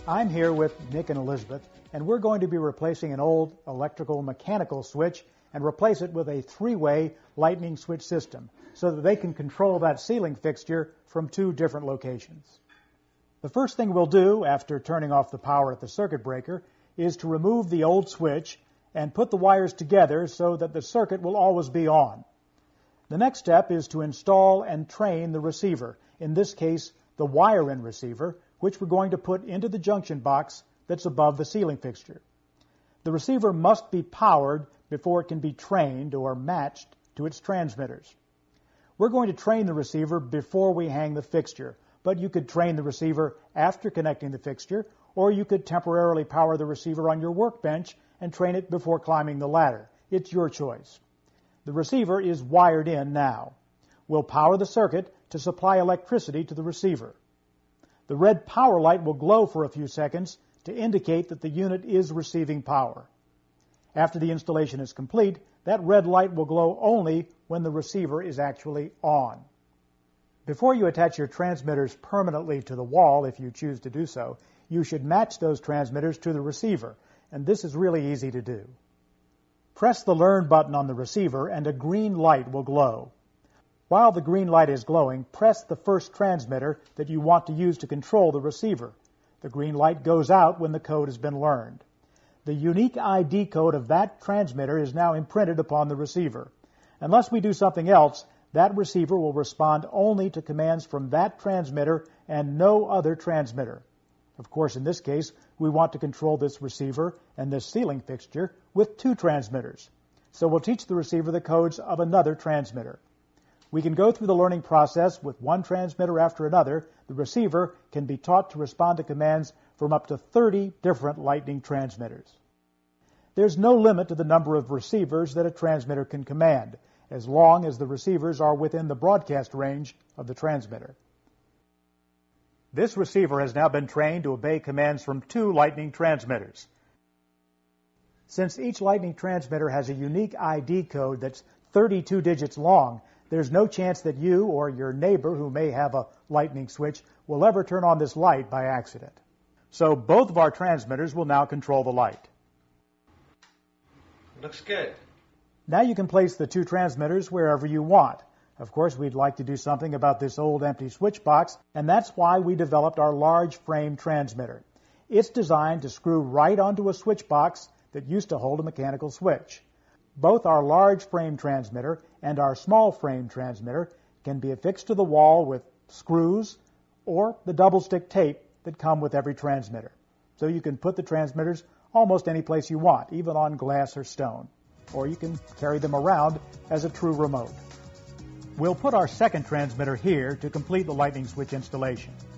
I'm here with Nick and Elizabeth, and we're going to be replacing an old electrical mechanical switch and replace it with a three-way lightning switch system so that they can control that ceiling fixture from two different locations. The first thing we'll do after turning off the power at the circuit breaker is to remove the old switch and put the wires together so that the circuit will always be on. The next step is to install and train the receiver, in this case the wire-in receiver, which we're going to put into the junction box that's above the ceiling fixture. The receiver must be powered before it can be trained or matched to its transmitters. We're going to train the receiver before we hang the fixture, but you could train the receiver after connecting the fixture, or you could temporarily power the receiver on your workbench and train it before climbing the ladder. It's your choice. The receiver is wired in now. We'll power the circuit to supply electricity to the receiver. The red power light will glow for a few seconds to indicate that the unit is receiving power. After the installation is complete, that red light will glow only when the receiver is actually on. Before you attach your transmitters permanently to the wall, if you choose to do so, you should match those transmitters to the receiver, and this is really easy to do. Press the Learn button on the receiver and a green light will glow. While the green light is glowing, press the first transmitter that you want to use to control the receiver. The green light goes out when the code has been learned. The unique ID code of that transmitter is now imprinted upon the receiver. Unless we do something else, that receiver will respond only to commands from that transmitter and no other transmitter. Of course, in this case, we want to control this receiver and this ceiling fixture with two transmitters. So we'll teach the receiver the codes of another transmitter. We can go through the learning process with one transmitter after another. The receiver can be taught to respond to commands from up to 30 different lightning transmitters. There's no limit to the number of receivers that a transmitter can command, as long as the receivers are within the broadcast range of the transmitter. This receiver has now been trained to obey commands from two lightning transmitters. Since each lightning transmitter has a unique ID code that's 32 digits long, there's no chance that you or your neighbor who may have a lightning switch will ever turn on this light by accident. So both of our transmitters will now control the light. Looks good. Now you can place the two transmitters wherever you want. Of course, we'd like to do something about this old empty switch box, and that's why we developed our large frame transmitter. It's designed to screw right onto a switch box that used to hold a mechanical switch. Both our large frame transmitter and our small frame transmitter can be affixed to the wall with screws or the double-stick tape that come with every transmitter. So you can put the transmitters almost any place you want, even on glass or stone. Or you can carry them around as a true remote. We'll put our second transmitter here to complete the lightning switch installation.